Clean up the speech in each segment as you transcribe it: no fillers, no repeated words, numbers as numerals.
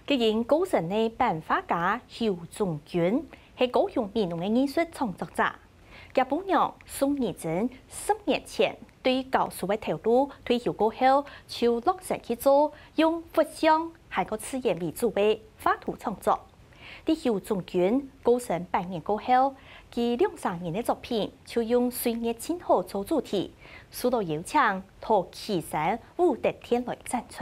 既然高层的版画家邱仲军是高雄民农的艺术创作者，日本人宋义珍10年前对教书的头路退休过後，就落實去做用佛像還有自然為主的畫圖創作。喺邱仲軍高層8年過後，其2-3年的作品就用歲月靜好做主題，受到邀請到岐山武德殿來展出。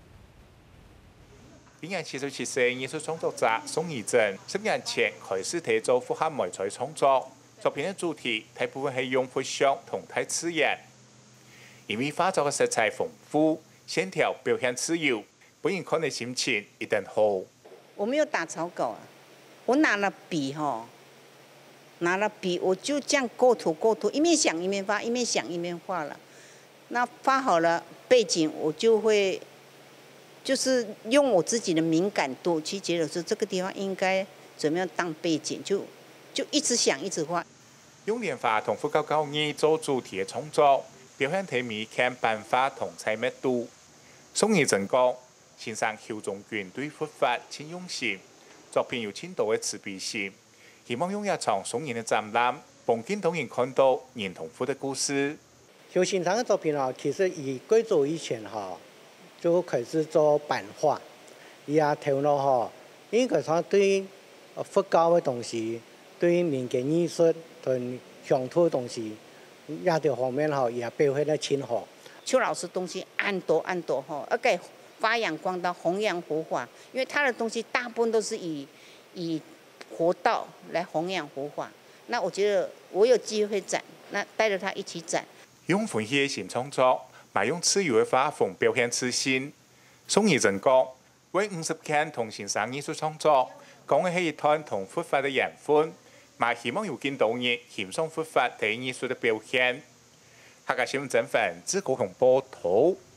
今年77歲藝術創作者宋義珍10年前開始提做複合媒材創作，作品的主題大部分係用佛像同大自然，因為畫作嘅色彩豐富，線條表現自由，本人看的心情一定好。 我沒有打草稿啊，我拿了筆我就這樣構圖，一面想一面畫，一面想一面畫了。那畫好了背景，我就會就是用我自己的敏感度去覺得說這個地方應該怎麼樣當背景，就一直想一直畫。 用蓮花同佛教教義做主題嘅創作，表現體面看版畫同彩密度。宋義珍講，先生邱仲軍對佛法很用心，作品有深度嘅慈悲心，希望用一場宋人嘅展覽，幫更多人看到人同佛嘅故事。 邱先生嘅作品啊，其實以最早以前哈就開始做版畫，伊啊頭腦哈，應該講對佛教嘅東西，對民間藝術同鄉土嘅東西，呢條方面哈也表現得很好。 邱老師東西按多哈，而且發揚光大，弘揚佛法，因為他的東西大部分都是以佛道來弘揚佛法。那我覺得我有機會展，那帶着他一起展。 用歡喜嘅心創作，咪用自由嘅畫風表現自信。宋義珍講，為50件同先生藝術創作，講嘅係一段同佛法嘅緣分，咪希望有更多人欣賞佛法同藝術嘅表現。客家新聞整份自高雄報道。